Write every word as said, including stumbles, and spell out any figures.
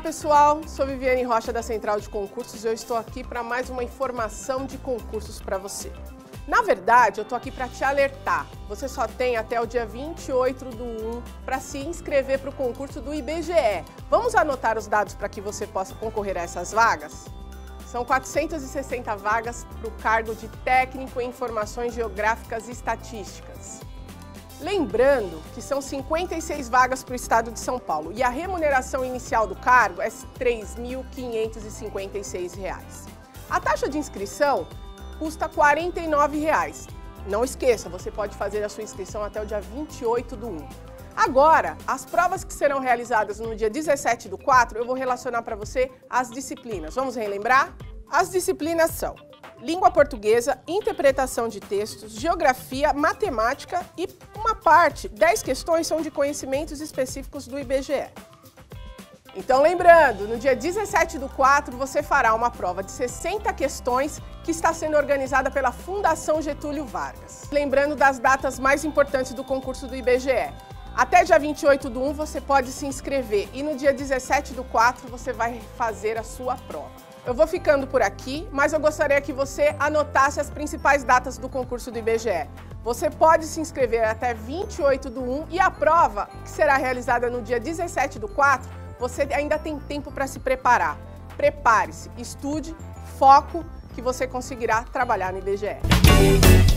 pessoal, sou Viviane Rocha da Central de Concursos e eu estou aqui para mais uma informação de concursos para você. Na verdade, eu estou aqui para te alertar. Você só tem até o dia vinte e oito do um para se inscrever para o concurso do I B G E. Vamos anotar os dados para que você possa concorrer a essas vagas? São quatrocentas e sessenta vagas para o cargo de técnico em informações geográficas e estatísticas. Lembrando que são cinquenta e seis vagas para o estado de São Paulo e a remuneração inicial do cargo é três mil quinhentos e cinquenta e seis reais. A taxa de inscrição custa quarenta e nove reais. Não esqueça, você pode fazer a sua inscrição até o dia vinte e oito do um. Agora, as provas que serão realizadas no dia dezessete do quatro, eu vou relacionar para você as disciplinas. Vamos relembrar? As disciplinas são língua portuguesa, interpretação de textos, geografia, matemática e uma parte, dez questões, são de conhecimentos específicos do I B G E. Então, lembrando, no dia dezessete do quatro, você fará uma prova de sessenta questões que está sendo organizada pela Fundação Getúlio Vargas. Lembrando das datas mais importantes do concurso do I B G E. Até dia vinte e oito do um você pode se inscrever e no dia dezessete do quatro você vai fazer a sua prova. Eu vou ficando por aqui, mas eu gostaria que você anotasse as principais datas do concurso do I B G E. Você pode se inscrever até vinte e oito do um e a prova, que será realizada no dia dezessete do quatro, você ainda tem tempo para se preparar. Prepare-se, estude, foco, que você conseguirá trabalhar no I B G E.